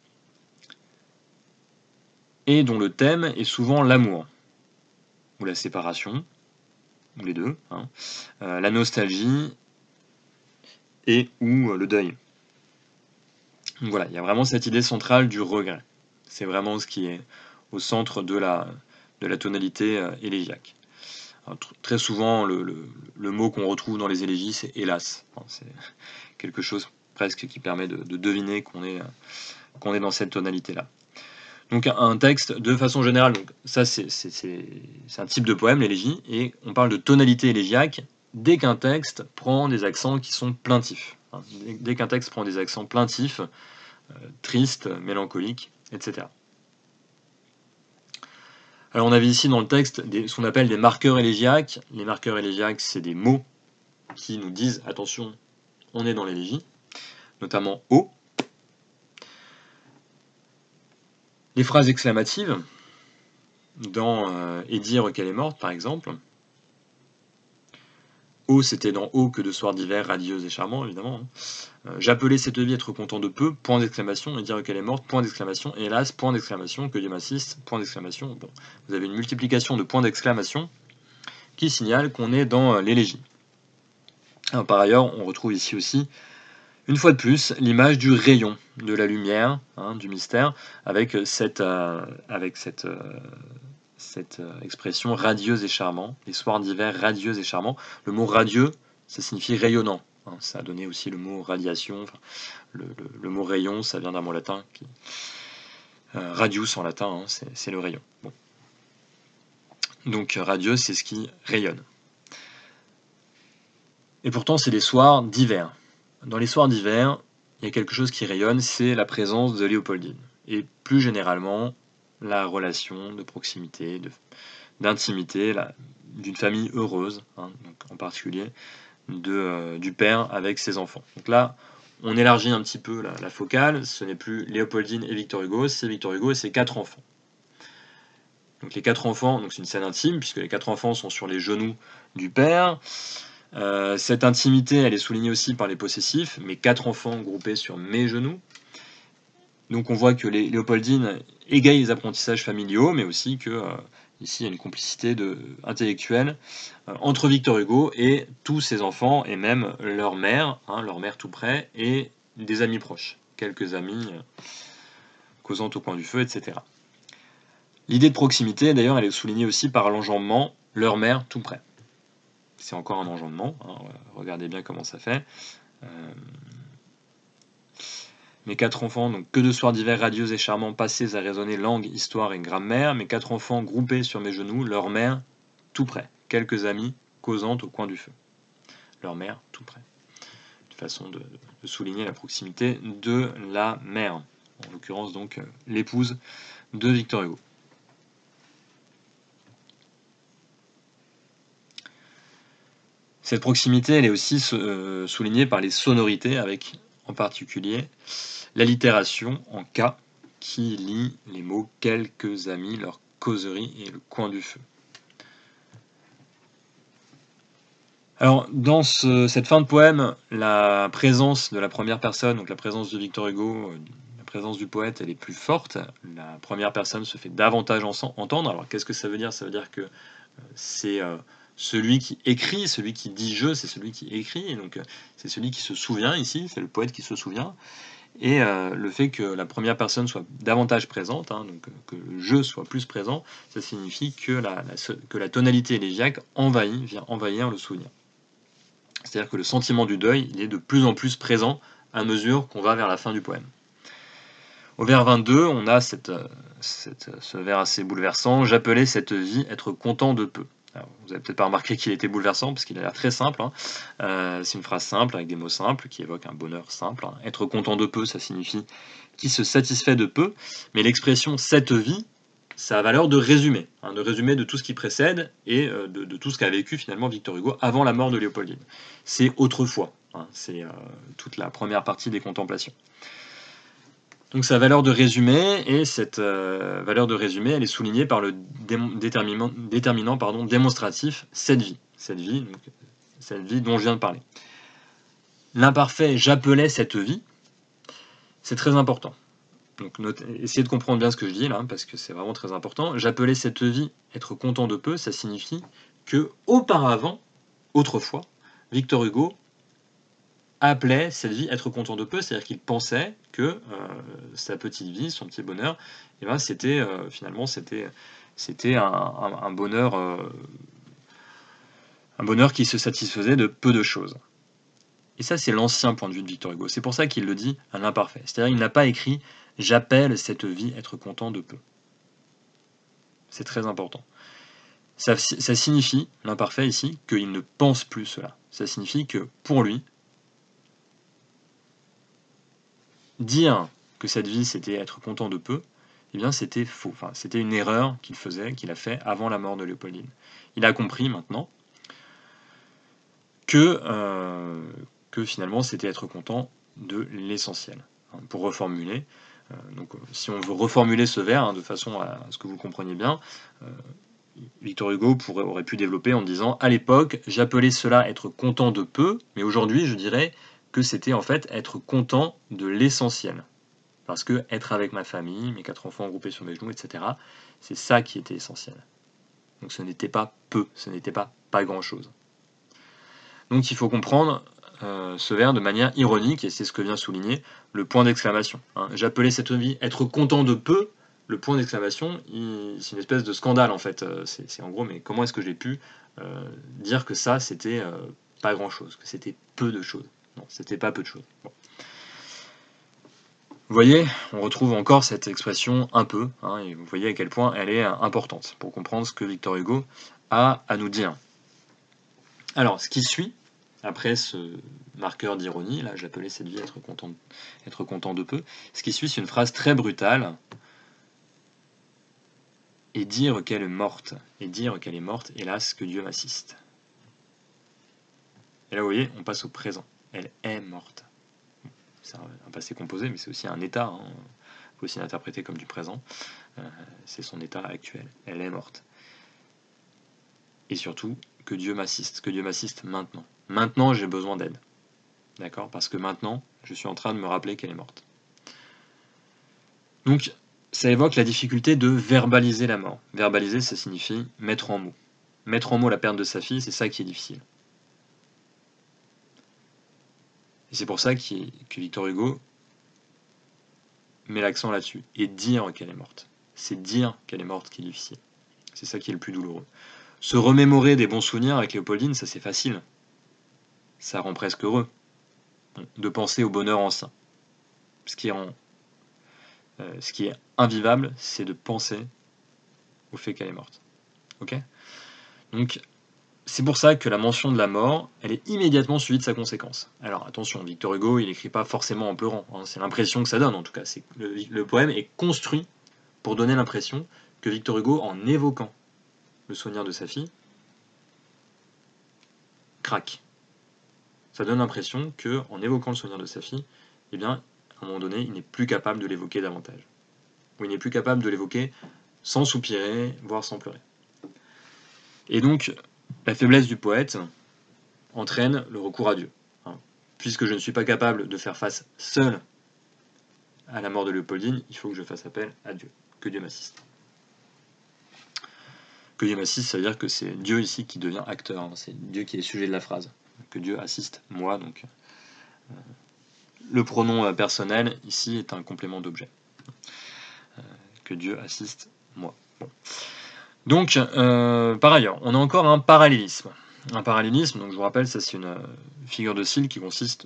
et dont le thème est souvent l'amour, ou la séparation, ou les deux, hein, la nostalgie et ou le deuil. Donc voilà, il y a vraiment cette idée centrale du regret. C'est vraiment ce qui est au centre de la tonalité élégiaque. Alors, très souvent, le mot qu'on retrouve dans les élégies, c'est hélas. Enfin, c'est quelque chose presque qui permet de deviner qu'on est dans cette tonalité-là. Donc un texte, de façon générale, donc ça c'est un type de poème, l'élégie, et on parle de tonalité élégiaque dès qu'un texte prend des accents qui sont plaintifs. Hein, dès qu'un texte prend des accents plaintifs, tristes, mélancoliques, etc. Alors on avait ici dans le texte ce qu'on appelle des marqueurs élégiaques. Les marqueurs élégiaques, c'est des mots qui nous disent, attention, on est dans l'élégie, notamment « O ». Les phrases exclamatives, dans et dire qu'elle est morte, par exemple. Oh, c'était dans Oh que de soir d'hiver, radieux et charmant, évidemment. J'appelais cette vie être content de peu, point d'exclamation, et dire qu'elle est morte, point d'exclamation, et hélas, point d'exclamation, que Dieu m'assiste, point d'exclamation. Bon, vous avez une multiplication de points d'exclamation qui signale qu'on est dans l'élégie. Par ailleurs, on retrouve ici aussi, une fois de plus, l'image du rayon, de la lumière, hein, du mystère, avec cette expression radieuse et charmant, les soirs d'hiver radieux et charmants. Le mot radieux, ça signifie rayonnant. Hein, ça a donné aussi le mot radiation. Enfin, le mot rayon, ça vient d'un mot latin radius en latin, hein, c'est le rayon. Bon. Donc radieux, c'est ce qui rayonne. Et pourtant, c'est les soirs d'hiver. Dans les soirs d'hiver, il y a quelque chose qui rayonne, c'est la présence de Léopoldine. Et plus généralement, la relation de proximité, d'intimité, d'une famille heureuse, hein, donc en particulier du père avec ses enfants. Donc là, on élargit un petit peu la focale, ce n'est plus Léopoldine et Victor Hugo, c'est Victor Hugo et ses 4 enfants. Donc les 4 enfants, donc c'est une scène intime, puisque les 4 enfants sont sur les genoux du père. Cette intimité, elle est soulignée aussi par les possessifs, mes 4 enfants groupés sur mes genoux. Donc on voit que Léopoldine égaye les apprentissages familiaux, mais aussi qu'il ici il y a une complicité intellectuelle entre Victor Hugo et tous ses enfants, et même leur mère tout près, et des amis proches, quelques amis causant au coin du feu, etc. L'idée de proximité, d'ailleurs, elle est soulignée aussi par l'enjambement, leur mère tout près. C'est encore un enjambement, regardez bien comment ça fait. Mes 4 enfants, donc que de soirs d'hiver radieux et charmants passés à raisonner langue, histoire et grammaire, mes 4 enfants groupés sur mes genoux, leur mère tout près, quelques amis causant au coin du feu. Leur mère tout près. Une façon de souligner la proximité de la mère, en l'occurrence donc l'épouse de Victor Hugo. Cette proximité, elle est aussi soulignée par les sonorités, avec en particulier l'allitération en K, qui lie les mots quelques amis, leur causerie et le coin du feu. Alors, dans cette fin de poème, la présence de la première personne, donc la présence de Victor Hugo, la présence du poète, elle est plus forte. La première personne se fait davantage entendre. Alors, qu'est-ce que ça veut dire? Ça veut dire que c'est celui qui écrit, celui qui dit je, c'est celui qui écrit, et donc c'est celui qui se souvient ici, c'est le poète qui se souvient. Et le fait que la première personne soit davantage présente, donc que le je soit plus présent, ça signifie que la tonalité élégiaque vient envahir le souvenir. C'est-à-dire que le sentiment du deuil, il est de plus en plus présent à mesure qu'on va vers la fin du poème. Au vers 22, on a ce vers assez bouleversant. « J'appelais cette vie être content de peu ». Alors, vous avez peut-être pas remarqué qu'il était bouleversant, parce qu'il a l'air très simple. C'est une phrase simple, avec des mots simples, qui évoque un bonheur simple. Être content de peu, ça signifie qui se satisfait de peu. Mais l'expression « cette vie », ça a valeur de résumé de tout ce qui précède et de tout ce qu'a vécu finalement Victor Hugo avant la mort de Léopoldine. C'est autrefois, c'est toute la première partie des Contemplations. Donc sa valeur de résumé, et cette valeur de résumé, elle est soulignée par le déterminant démonstratif cette vie, donc, cette vie dont je viens de parler. L'imparfait « j'appelais cette vie », c'est très important. Donc essayez de comprendre bien ce que je dis là, parce que c'est vraiment très important. J'appelais cette vie être content de peu, ça signifie que auparavant, autrefois, Victor Hugo appelait cette vie être content de peu, c'est-à-dire qu'il pensait que sa petite vie, son petit bonheur, eh ben, c'était finalement un bonheur qui se satisfaisait de peu de choses. Et ça, c'est l'ancien point de vue de Victor Hugo. C'est pour ça qu'il le dit à l'imparfait. C'est-à-dire qu'il n'a pas écrit « j'appelle cette vie être content de peu ». C'est très important. Ça signifie, l'imparfait ici, qu'il ne pense plus cela. Ça signifie que, pour lui, dire que cette vie, c'était être content de peu, eh bien, c'était faux. Enfin, c'était une erreur qu'il a fait avant la mort de Léopoldine. Il a compris, maintenant, que finalement, c'était être content de l'essentiel. Pour reformuler, donc, si on veut reformuler ce vers de façon à ce que vous compreniez bien, Victor Hugo aurait pu développer en disant « À l'époque, j'appelais cela être content de peu, mais aujourd'hui, je dirais que c'était en fait être content de l'essentiel. Parce que être avec ma famille, mes 4 enfants groupés sur mes genoux, etc., c'est ça qui était essentiel. Donc ce n'était pas peu, ce n'était pas grand-chose. » Donc il faut comprendre ce vers de manière ironique, et c'est ce que vient souligner le point d'exclamation. J'appelais cette vie être content de peu, le point d'exclamation, c'est une espèce de scandale en fait. C'est en gros, mais comment est-ce que j'ai pu dire que ça, c'était pas grand-chose, que c'était peu de choses? Non, c'était pas peu de choses. Bon. Vous voyez, on retrouve encore cette expression « un peu », et vous voyez à quel point elle est importante pour comprendre ce que Victor Hugo a à nous dire. Alors, ce qui suit, après ce marqueur d'ironie, là j'appelais cette vie être content de peu, ce qui suit c'est une phrase très brutale, « et dire qu'elle est morte, hélas que Dieu m'assiste ». Et là vous voyez, on passe au présent, elle est morte. C'est un passé composé, mais c'est aussi un état, on peut aussi l'interpréter comme du présent, c'est son état actuel, elle est morte. Et surtout, que Dieu m'assiste maintenant. Maintenant, j'ai besoin d'aide. D'accord? Parce que maintenant, je suis en train de me rappeler qu'elle est morte. Donc, ça évoque la difficulté de verbaliser la mort. Verbaliser, ça signifie mettre en mots. Mettre en mots la perte de sa fille, c'est ça qui est difficile. Et c'est pour ça que Victor Hugo met l'accent là-dessus. Et dire qu'elle est morte. C'est dire qu'elle est morte qui est difficile. C'est ça qui est le plus douloureux. Se remémorer des bons souvenirs avec Léopoldine, ça c'est facile. Ça rend presque heureux. De penser au bonheur ancien. Ce qui est invivable, c'est de penser au fait qu'elle est morte. Ok ? Donc, c'est pour ça que la mention de la mort, elle est immédiatement suivie de sa conséquence. Alors attention, Victor Hugo, il n'écrit pas forcément en pleurant, hein, c'est l'impression que ça donne en tout cas. Le poème est construit pour donner l'impression que Victor Hugo, en évoquant le souvenir de sa fille, craque. Ça donne l'impression que, en évoquant le souvenir de sa fille, eh bien, à un moment donné, il n'est plus capable de l'évoquer davantage. Ou il n'est plus capable de l'évoquer sans soupirer, voire sans pleurer. Et donc, la faiblesse du poète entraîne le recours à Dieu. Puisque je ne suis pas capable de faire face seul à la mort de Léopoldine, il faut que je fasse appel à Dieu. Que Dieu m'assiste. Que Dieu m'assiste, ça veut dire que c'est Dieu ici qui devient acteur. C'est Dieu qui est le sujet de la phrase. Que Dieu assiste moi. Donc, le pronom personnel ici est un complément d'objet. Que Dieu assiste moi. Bon. Donc, par ailleurs, on a encore un parallélisme. Un parallélisme, donc je vous rappelle, ça c'est une figure de style qui consiste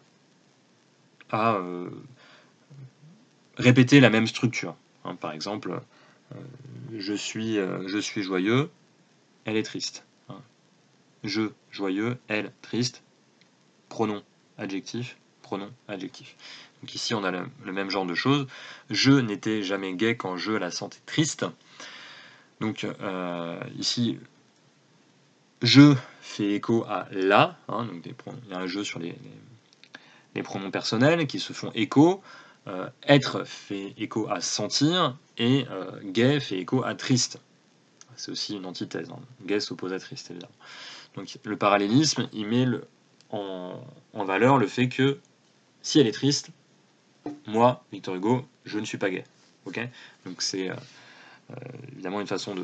à répéter la même structure. Hein, par exemple, je suis joyeux, elle est triste. Hein. Je, joyeux, elle, triste. Pronom, adjectif, pronom, adjectif. Donc ici, on a le même genre de choses. Je n'étais jamais gai quand je la sentais triste. Donc ici, je fait écho à la. Hein, donc il y a un jeu sur les pronoms personnels qui se font écho. Être fait écho à sentir et gai fait écho à triste. C'est aussi une antithèse. Hein. Gai s'oppose à triste, évidemment. Donc le parallélisme, il met en valeur le fait que si elle est triste, moi, Victor Hugo, je ne suis pas gai. Okay, donc c'est évidemment une façon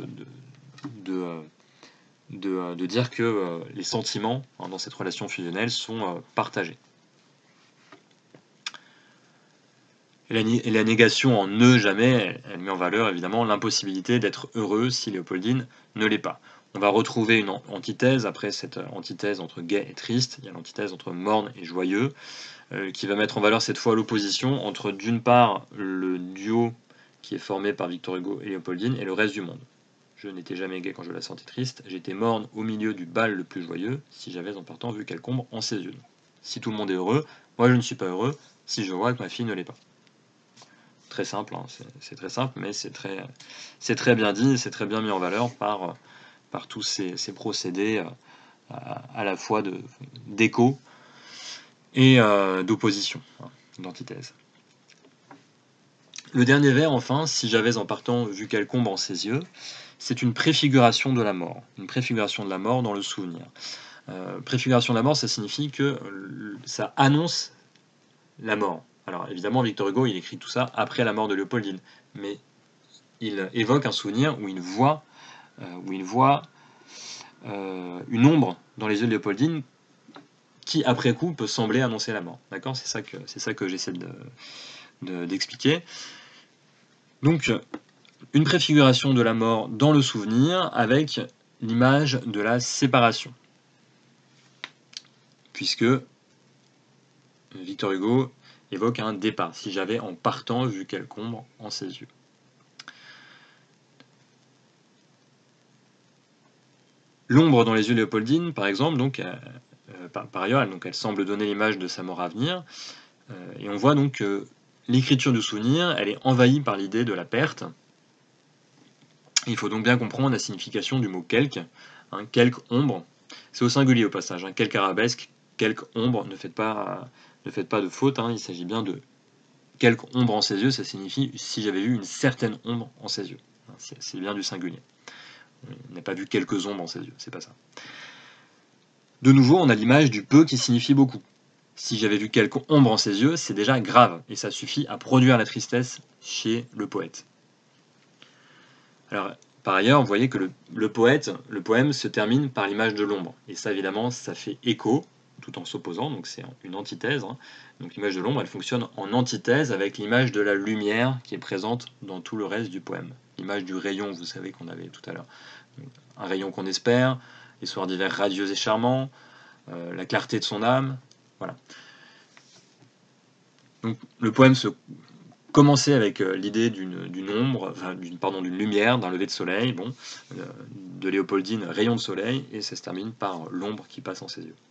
de dire que les sentiments hein, dans cette relation fusionnelle sont partagés. Et la négation en ne jamais, elle met en valeur évidemment l'impossibilité d'être heureux si Léopoldine ne l'est pas. On va retrouver une antithèse, après cette antithèse entre gai et triste, il y a l'antithèse entre morne et joyeux, qui va mettre en valeur cette fois l'opposition entre d'une part le duo qui est formé par Victor Hugo et Léopoldine et le reste du monde. Je n'étais jamais gai quand je la sentais triste, j'étais morne au milieu du bal le plus joyeux, si j'avais en partant vu qu'elle-combre en ses yeux. Si tout le monde est heureux, moi je ne suis pas heureux, si je vois que ma fille ne l'est pas. Très simple, hein, c'est très simple, mais c'est très bien dit, c'est très bien mis en valeur par tous ces procédés à la fois d'écho et d'opposition, hein, d'antithèse. Le dernier vers, enfin, si j'avais en partant vu qu'elle combre en ses yeux, c'est une préfiguration de la mort. Une préfiguration de la mort dans le souvenir. Préfiguration de la mort, ça signifie que ça annonce la mort. Alors évidemment, Victor Hugo, il écrit tout ça après la mort de Léopoldine, mais il évoque un souvenir où il voit une ombre dans les yeux de Léopoldine qui, après coup, peut sembler annoncer la mort. D'accord ? C'est ça que j'essaie d'expliquer. Donc, une préfiguration de la mort dans le souvenir avec l'image de la séparation. Puisque Victor Hugo évoque un départ, si j'avais en partant vu qu'elle combre en ses yeux. L'ombre dans les yeux de Léopoldine, par exemple, donc, par ailleurs, elle semble donner l'image de sa mort à venir, et on voit donc que l'écriture du souvenir, elle est envahie par l'idée de la perte. Il faut donc bien comprendre la signification du mot quelque, hein, quelque ombre, c'est au singulier au passage, hein, quelque arabesque, quelque ombre, ne faites pas de faute, hein, il s'agit bien de quelque ombre en ses yeux, ça signifie si j'avais vu une certaine ombre en ses yeux. C'est bien du singulier. On n'a pas vu quelques ombres en ses yeux, c'est pas ça. De nouveau, on a l'image du peu qui signifie beaucoup. si j'avais vu quelque ombre en ses yeux, c'est déjà grave, et ça suffit à produire la tristesse chez le poète. Alors, par ailleurs, vous voyez que le poème se termine par l'image de l'ombre, et ça évidemment, ça fait écho, tout en s'opposant, donc c'est une antithèse. Hein. Donc l'image de l'ombre, elle fonctionne en antithèse avec l'image de la lumière qui est présente dans tout le reste du poème. L'image du rayon, vous savez, qu'on avait tout à l'heure. Un rayon qu'on espère, les soirs d'hiver radieux et charmants, la clarté de son âme, voilà. Donc le poème se commençait avec l'idée d'une ombre, enfin, d'une lumière, d'un lever de soleil, bon, de Léopoldine, rayon de soleil, et ça se termine par l'ombre qui passe en ses yeux.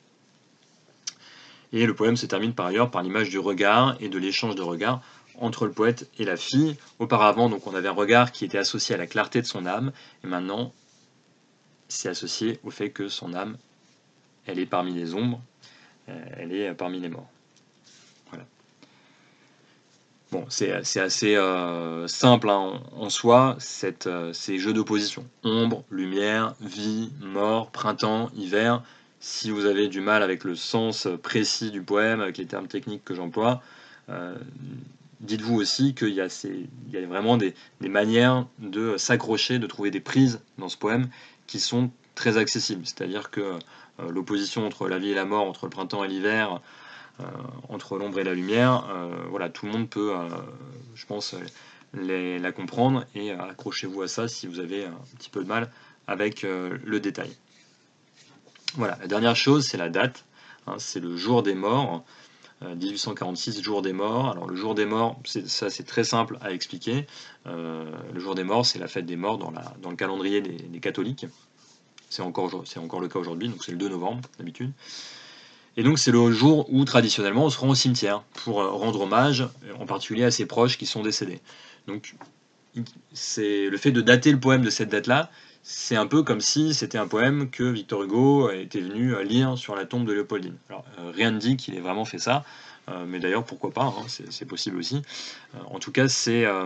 Et le poème se termine par ailleurs par l'image du regard et de l'échange de regards entre le poète et la fille. Auparavant, donc, on avait un regard qui était associé à la clarté de son âme, et maintenant, c'est associé au fait que son âme, elle est parmi les ombres, elle est parmi les morts. Voilà. Bon, c'est assez simple hein, en soi, ces jeux d'opposition. Ombre, lumière, vie, mort, printemps, hiver. Si vous avez du mal avec le sens précis du poème, avec les termes techniques que j'emploie, dites-vous aussi qu'il y a vraiment des manières de s'accrocher, de trouver des prises dans ce poème qui sont très accessibles. C'est-à-dire que l'opposition entre la vie et la mort, entre le printemps et l'hiver, entre l'ombre et la lumière, voilà, tout le monde peut, je pense, la comprendre, et accrochez-vous à ça si vous avez un petit peu de mal avec le détail. Voilà, la dernière chose, c'est la date, hein, c'est le jour des morts, 1846, jour des morts. Alors le jour des morts, ça c'est très simple à expliquer. Le jour des morts, c'est la fête des morts dans le calendrier des catholiques. C'est encore le cas aujourd'hui, donc c'est le 2 novembre d'habitude. Et donc c'est le jour où traditionnellement on se rend au cimetière pour rendre hommage, en particulier à ses proches qui sont décédés. Donc c'est le fait de dater le poème de cette date-là, c'est un peu comme si c'était un poème que Victor Hugo était venu lire sur la tombe de Léopoldine. Alors rien ne dit qu'il ait vraiment fait ça, mais d'ailleurs pourquoi pas, hein, c'est possible aussi. En tout cas, ça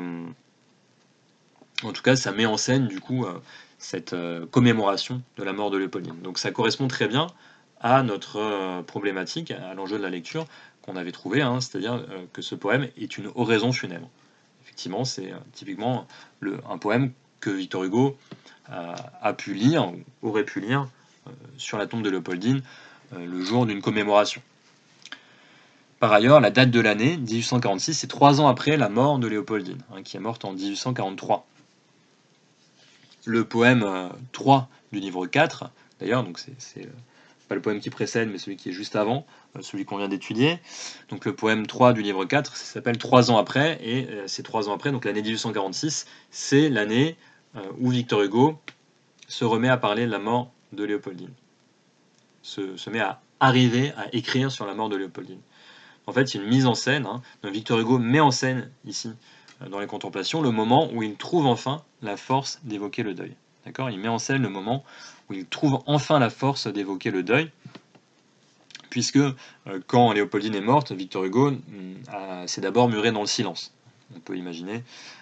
met en scène du coup cette commémoration de la mort de Léopoldine. Donc ça correspond très bien à notre problématique, à l'enjeu de la lecture qu'on avait trouvé, hein, c'est-à-dire que ce poème est une oraison funèbre. Effectivement, c'est typiquement un poème que Victor Hugo a pu lire, ou aurait pu lire, sur la tombe de Léopoldine, le jour d'une commémoration. Par ailleurs, la date de l'année, 1846, c'est 3 ans après la mort de Léopoldine, hein, qui est morte en 1843. Le poème 3 du livre 4, d'ailleurs, donc c'est pas le poème qui précède, mais celui qui est juste avant, celui qu'on vient d'étudier. Donc le poème 3 du livre 4, ça s'appelle 3 ans après, et c'est 3 ans après, donc l'année 1846, c'est l'année où Victor Hugo se remet à parler de la mort de Léopoldine, se met à arriver à écrire sur la mort de Léopoldine. En fait, c'est une mise en scène, hein. Donc Victor Hugo met en scène ici, dans les Contemplations, le moment où il trouve enfin la force d'évoquer le deuil. D'accord ? Il met en scène le moment où il trouve enfin la force d'évoquer le deuil, puisque quand Léopoldine est morte, Victor Hugo s'est d'abord muré dans le silence. On peut imaginer,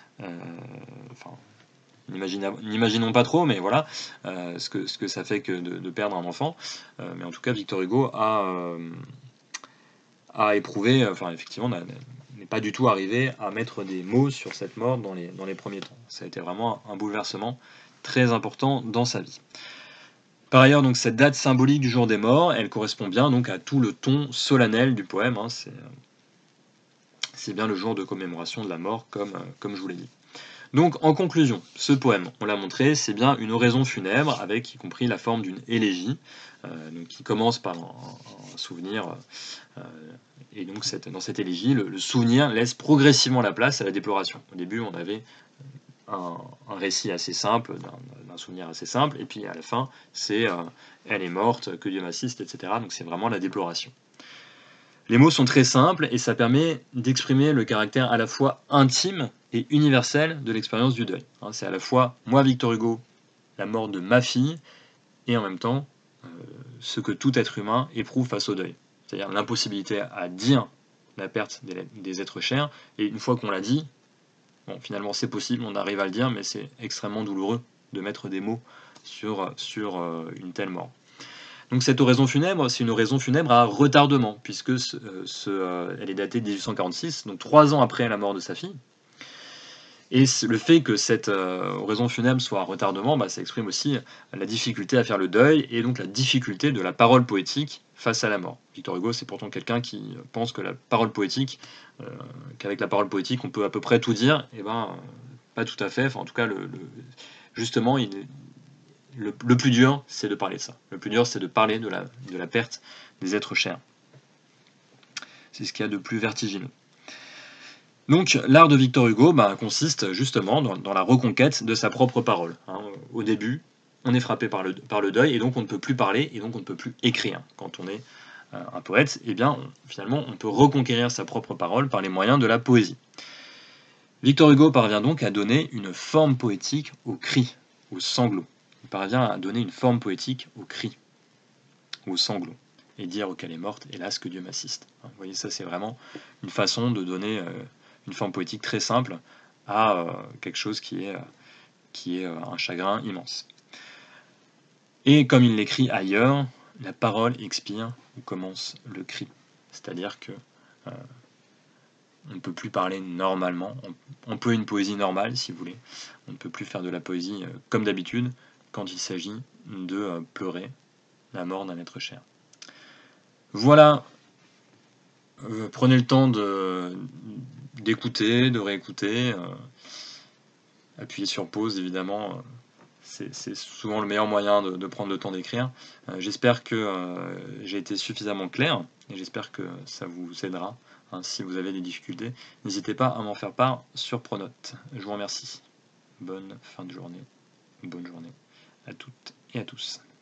n'imaginons pas trop, mais voilà ce que ça fait que de perdre un enfant. Mais en tout cas, Victor Hugo a éprouvé, effectivement, n'est pas du tout arrivé à mettre des mots sur cette mort dans les premiers temps. Ça a été vraiment un bouleversement très important dans sa vie. Par ailleurs, donc, cette date symbolique du jour des morts, elle correspond bien donc à tout le ton solennel du poème. Hein, c'est bien le jour de commémoration de la mort, comme je vous l'ai dit. Donc, en conclusion, ce poème, on l'a montré, c'est bien une oraison funèbre, avec y compris la forme d'une élégie, donc, qui commence par un souvenir, et donc dans cette élégie, le souvenir laisse progressivement la place à la déploration. Au début, on avait un récit assez simple, d'un souvenir assez simple, et puis à la fin, c'est elle est morte, que Dieu m'assiste, etc. Donc c'est vraiment la déploration. Les mots sont très simples, et ça permet d'exprimer le caractère à la fois intime et universel de l'expérience du deuil. Hein, c'est à la fois, moi Victor Hugo, la mort de ma fille, et en même temps, ce que tout être humain éprouve face au deuil. C'est-à-dire l'impossibilité à dire la perte des êtres chers, et une fois qu'on l'a dit, bon, finalement c'est possible, on arrive à le dire, mais c'est extrêmement douloureux de mettre des mots sur une telle mort. Donc cette oraison funèbre, c'est une oraison funèbre à retardement, puisque elle est datée de 1846, donc 3 ans après la mort de sa fille. Et le fait que cette oraison funèbre soit à retardement, ça exprime aussi la difficulté à faire le deuil, et donc la difficulté de la parole poétique face à la mort. Victor Hugo, c'est pourtant quelqu'un qui pense que la parole poétique, qu'avec la parole poétique, on peut à peu près tout dire. Et pas tout à fait. Enfin, en tout cas, justement, le plus dur, c'est de parler de ça. Le plus dur, c'est de parler de la perte des êtres chers. C'est ce qu'il y a de plus vertigineux. Donc, l'art de Victor Hugo consiste justement dans la reconquête de sa propre parole. Au début, on est frappé par le deuil, et donc on ne peut plus parler, et donc on ne peut plus écrire. Quand on est un poète, finalement, on peut reconquérir sa propre parole par les moyens de la poésie. Victor Hugo parvient donc à donner une forme poétique aux cris, aux sanglots. Il parvient à donner une forme poétique aux cris, aux sanglots, et dire qu'elle est morte, hélas que Dieu m'assiste. Vous voyez, ça c'est vraiment une façon de donner une forme poétique très simple à quelque chose qui est un chagrin immense. Et comme il l'écrit ailleurs, la parole expire où commence le cri. C'est-à-dire que on ne peut plus parler normalement. On peut une poésie normale, si vous voulez. On ne peut plus faire de la poésie comme d'habitude quand il s'agit de pleurer la mort d'un être cher. Voilà. Prenez le temps d'écouter, de réécouter. Appuyez sur pause, évidemment. C'est souvent le meilleur moyen de prendre le temps d'écrire. J'espère que j'ai été suffisamment clair, et j'espère que ça vous aidera. Si vous avez des difficultés, n'hésitez pas à m'en faire part sur Pronote. Je vous remercie. Bonne fin de journée, bonne journée à toutes et à tous.